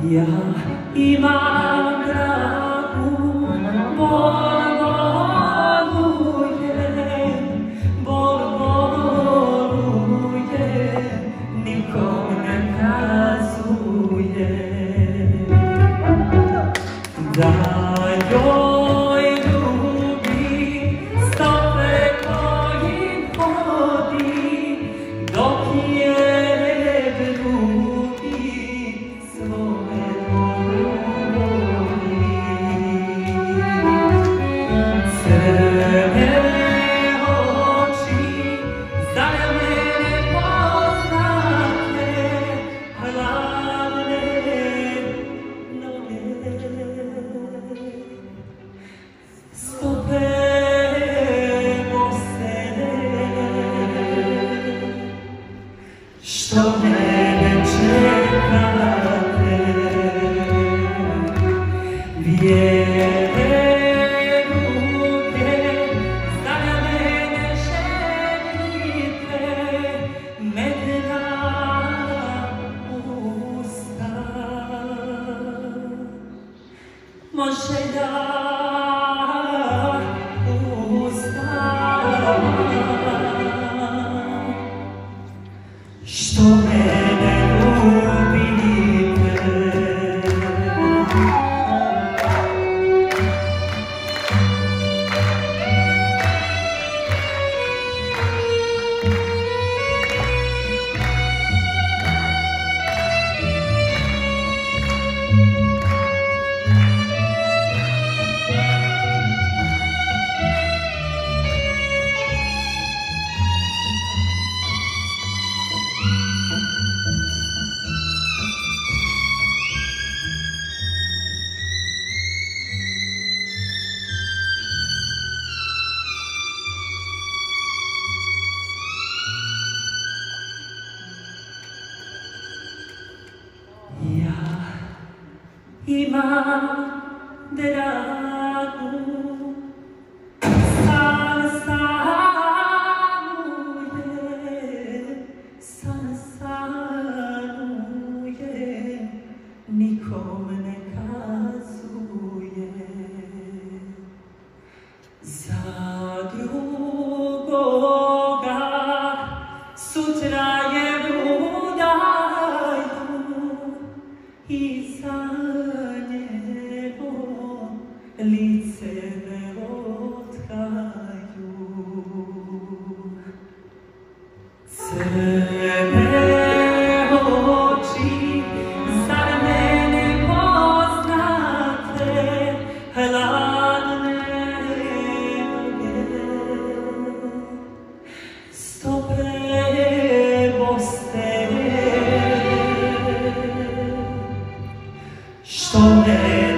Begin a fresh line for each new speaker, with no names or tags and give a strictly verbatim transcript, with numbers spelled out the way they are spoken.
Ja imam dragu, bol bolujem, bol bolujem, nikom ne kazujem. Da joj ljubi stope kojim hodi, dok je ljubi svome voli. Crne oči za mene poznate, hladne noge, stope bose, što mene čekate, bijele ruke za mene želite, medna usta, može da što mene ljubite. Imam dragu, san sanujem, san sanujem, nikom ne kazujem. Za drugoga sutra je udaju i za lice me otkaju. Crne oči zar mene poznate, hladne noge, stope bose, što mene